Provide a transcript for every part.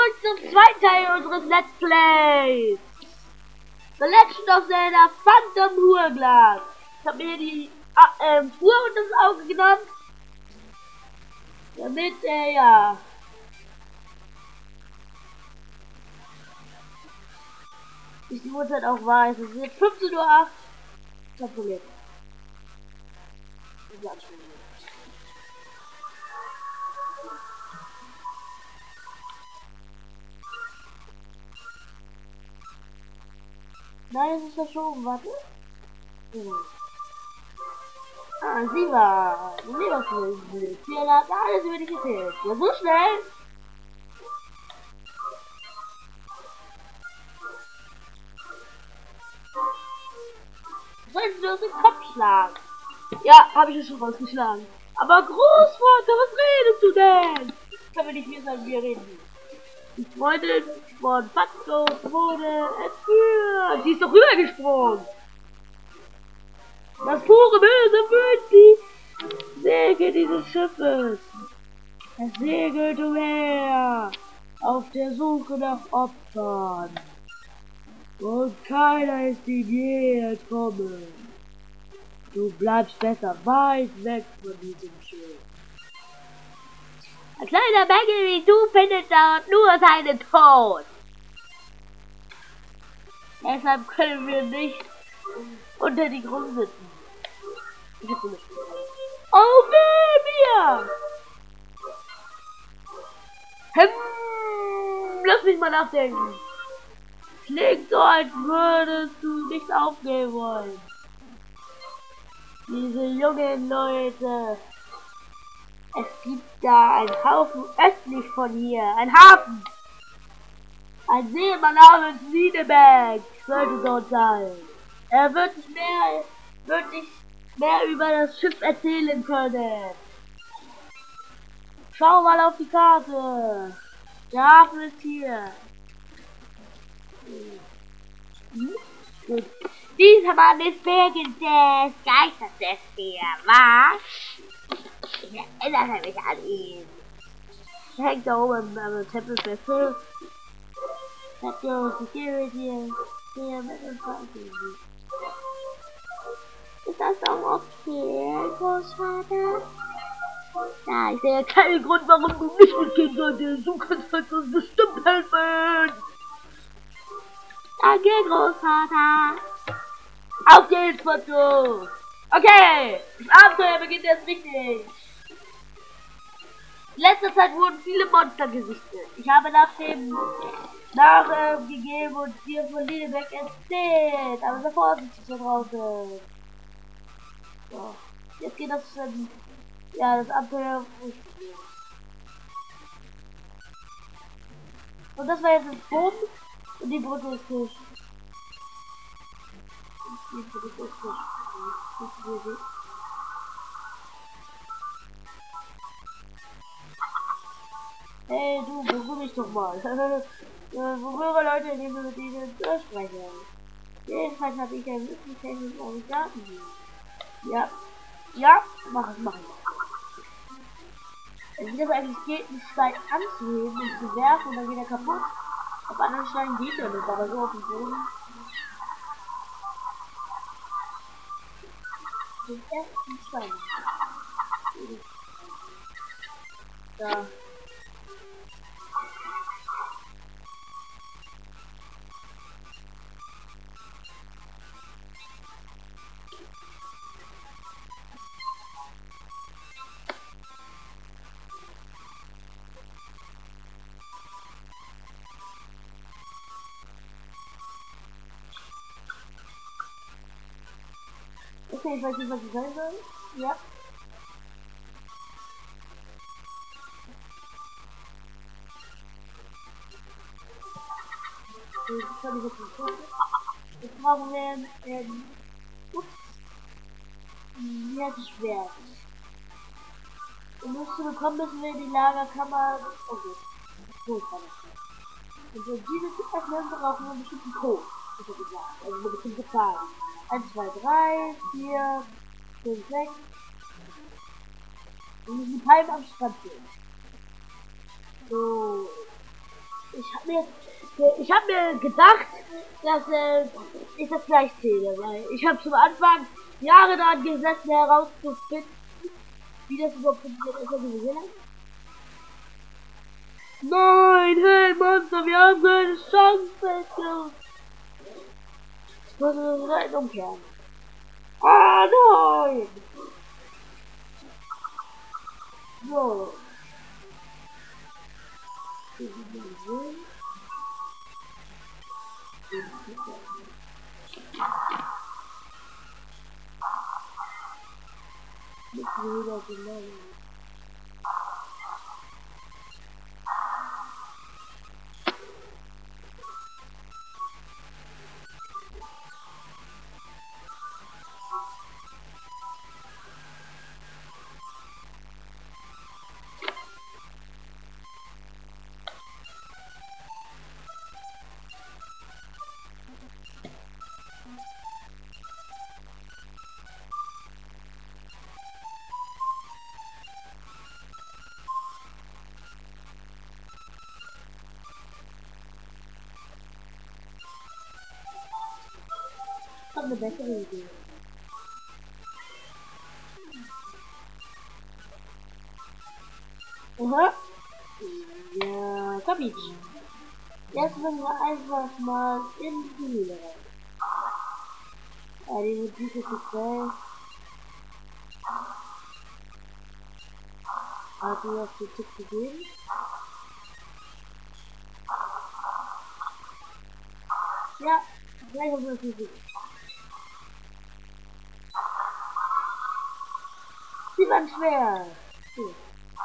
zurück zum zweiten Teil unseres Let's Plays. The Legend of Zelda Phantom Hourglass. Ich habe mir die Uhr unter das Auge genommen. Damit, ja. Ich die Uhrzeit auch weiß. Es ist jetzt 15:08 Uhr. Kein Problem. Nein, es ist verschoben, warte. Ah, sie war. Sie war so blöd. Sie hat alles über dich erzählt. Ja, so schnell. Sollst du aus dem Kopf schlagen? Ja, habe ich ja schon rausgeschlagen. Aber Großvater, was redest du denn? Ich kann mir nicht mehr sagen, wie reden. Die Freundin von Fatso wurde entführt. Sie ist doch rübergesprungen. Das pure Böse führt die Segel dieses Schiffes. Es segelt umher auf der Suche nach Opfern. Und keiner ist ihm je entkommen. Du bleibst besser weit weg von diesem Schiff. Ein kleiner Bengel wie du findet dort nur seinen Tod. Deshalb können wir nicht unter die Grund sitzen. Oh, weh, mir! Lass mich mal nachdenken. Klingt so, als würdest du nicht aufgeben wollen. Diese jungen Leute. Es gibt da einen Haufen östlich von hier. Ein Hafen. Ein Seemann namens Wiedeberg sollte dort sein. Er wird nicht mehr über das Schiff erzählen können. Schau mal auf die Karte. Der Hafen ist hier. Gut. Dieser Mann ist wegen des Geisters hier, was? Ich erinnere mich an ihn. Er hängt da oben am Tempelfest. Security. Ist das doch okay, Großvater? Ja, ich sehe keinen Grund, warum du nicht mitgehen solltest. Du kannst uns bestimmt helfen. Danke, Großvater. Auf geht's, Foto. Okay, das Abenteuer beginnt erst richtig. In letzter Zeit wurden viele Monster gesichtet. Ich habe nachgegeben und dir von Wiedeberg erzählt. Aber sei vorsichtig da draußen. So, jetzt geht das, das Abenteuer. Und das war jetzt das Boot und die Brücke ist Tisch. Hey du, berühre mich doch mal. Berühre Leute, indem du mit ihnen durchsprechen. Jedenfalls habe ich ein Möglichkeit mit euren Daten. Ja, mach ich. Wie das eigentlich geht, einen Stein anzuheben und zu werfen und dann geht er kaputt. Auf anderen Steinen geht er nicht, aber so auf dem Boden. Den ersten Stein. Da. Okay, ich weiß nicht, was ich sein soll. Ja. Jetzt brauchen wir das Schwert. Um das zu bekommen, müssen wir die Lagerkammer. Okay. So kann das. Und für dieses öffnen brauchen wir einen bestimmten Code. Das ist gesagt. Also eine bestimmte Zahl. 1, 2, 3, 4, 5, 6. Wir müssen die Palmen am Strand sehen. So. Ich hab mir gedacht, dass ich das gleich zähle, weil ich habe zum Anfang Jahre daran gesessen, herauszufinden, wie das überhaupt funktioniert. Ist das gesehen? Nein, hey Monster, wir haben keine Chance. Ich muss das rein umkehren. Ah nein! So. Wieder genau. Ich habe eine bessere Idee. Aha. Ja, Kapitel. Jetzt müssen wir einfach mal in die Höhle rein. Ja, die Musik ist nicht geil. Hat mir auf die Tipp gegeben. Ja, gleich haben wir das Musik. Die waren schwer. Gut.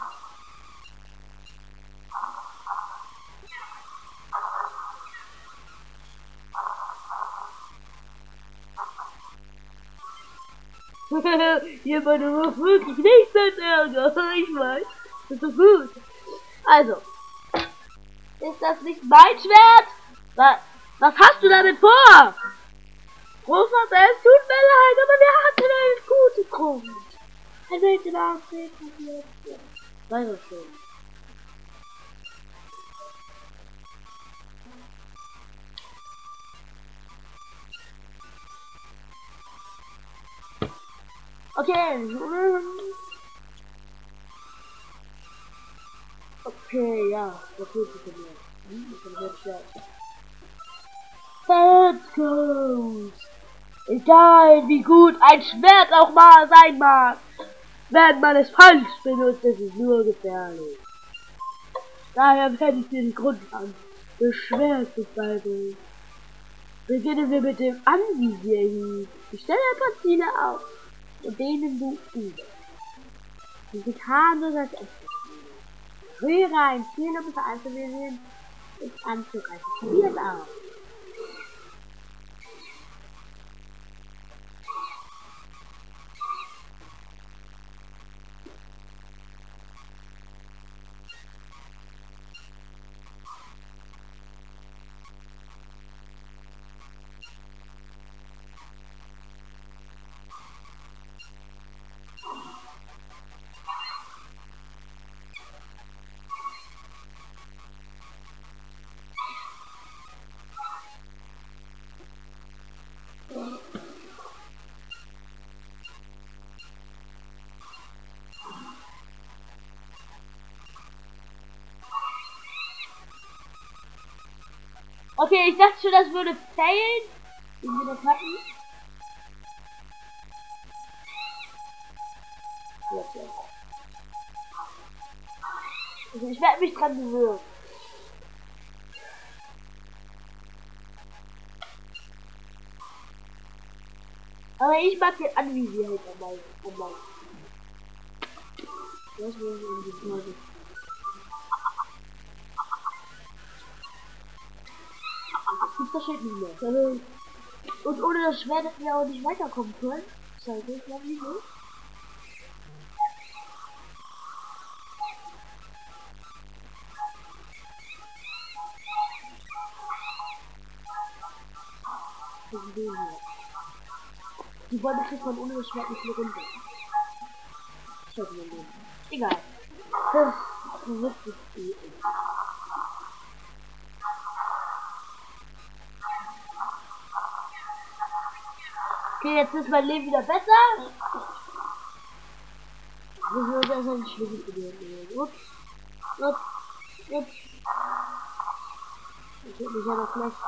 Hier war nur wirklich nicht dein Ärger. Ich weiß. Das ist gut. Also. Ist das nicht mein Schwert? Was hast du damit vor? Großvater, es tut mir leid, aber wir hatten einen guten Grund. Ein Mädchen aussehen passiert. War so schön. Okay. Okay, ja, das wird sich von mir. Let's go. Egal wie gut ein Schwert auch mal sein mag. Wenn man es falsch benutzt, ist es nur gefährlich. Daher werde ich dir den Grundgang des Schwertes beibringen. Beginnen wir mit dem Anvisieren. Ich stelle ein paar Ziele auf, und denen du übst. Die sich harmlos als echtes spielen. Rühre ein Ziel, um es anzuvisieren, ist anzugreifen. Probier es aus. Okay, ich dachte schon, das würde failen. Wie wir das hatten. Also ich werde mich dran gewöhnen. Aber ich mag den Anvisieren am meisten. Das will ich irgendwie mal. Das steht nicht mehr. Und ohne das Schwert hätten wir auch nicht weiterkommen können. Scheiße, ich glaube nicht so. Die Bäume kriegt man ohne das Schwert nicht mehr runter. Scheiße, mein Leben. Egal. Das ist wirklich viel. Okay, jetzt ist mein Leben wieder besser. Das ist ein schlimmes Problem. Ups. Ups. Ups. Ich hätte mich ja noch gleich.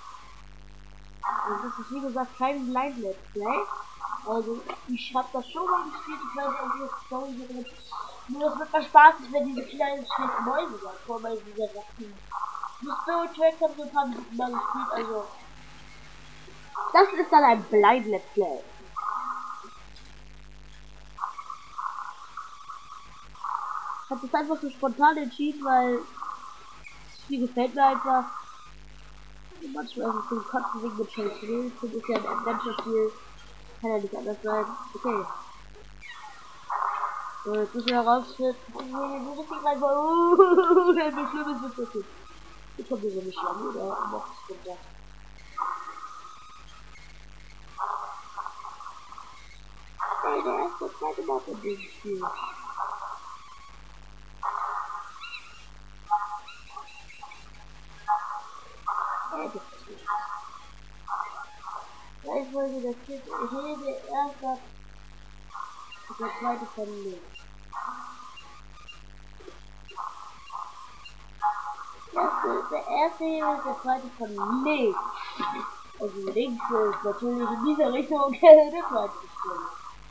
Das ist wie gesagt kein Blind Let's Play. Also ich habe das schon mal gespielt, ich weiß auch nicht, die Story hier drin. Nur das wird mal Spaß, wenn diese kleinen schlechten Mäuse da kommen, weil diese Ratten. Die Story Tracks haben so ein paar Minuten mal gespielt, also. Das ist dann ein Blind Let's Play. Ich habe das einfach so spontan entschieden, weil das Spiel gefällt mir einfach. Und manchmal ist es so ein Kotzen wegen mit Chase Hill. Das ist ja ein Adventure-Spiel. Kann ja nicht anders sein. Okay. So, jetzt müssen wir herausfinden. So richtig rein. Wie schlimm ist das jetzt? Hier kommt hier so eine Schlange oder noch runter. Ey, der erste zweite Mord in diesem Spiel. Ja, ich wollte das Kind. Ich hätte der erste. Der zweite von links. Der erste hier ist der zweite von links. Also links ist natürlich in dieser Richtung der zweite Stelle.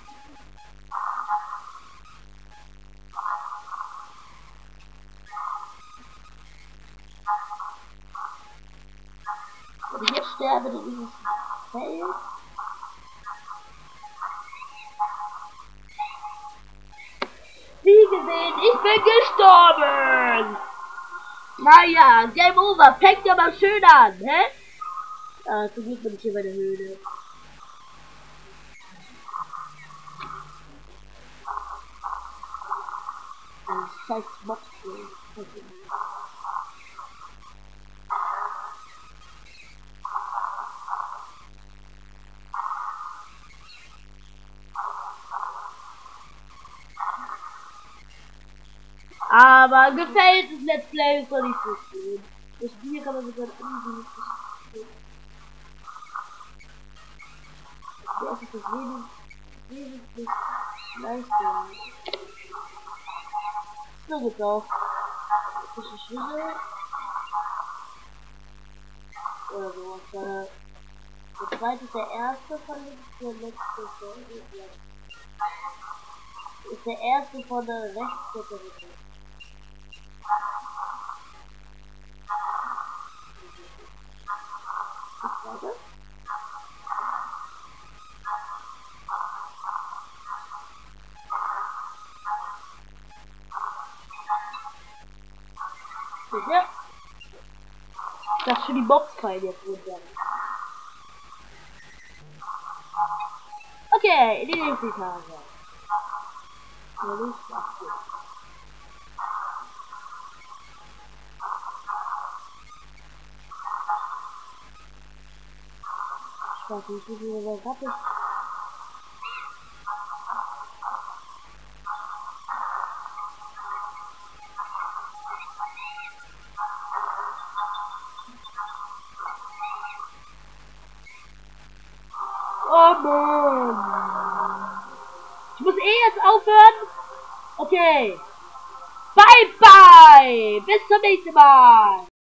Wenn ich jetzt sterbe, dann ist es Feld. Wie gesehen, ich bin gestorben! Naja, Game Over, fängt ja mal schön an, hä? Ah, zum Glück bin ich hier bei der Höhle. Ein scheiß Mobskill. Aber gefällt das Let's Play ist doch nicht so schön. Das Spiel kann man sogar irgendwie das ist das wesentlich leichter. So geht's auch. Das ist Schlüssel. Oder so. Der zweite ist der erste von links, der letzte ist der erste von der rechts der dritte. Warte. Sicher? Ich dachte schon, die Box fallen jetzt runter. Okay, in die nächste Etage. Ich weiß nicht, wie viel das hat. Oh Mann. Ich muss jetzt aufhören. Okay. Bye bye. Bis zum nächsten Mal.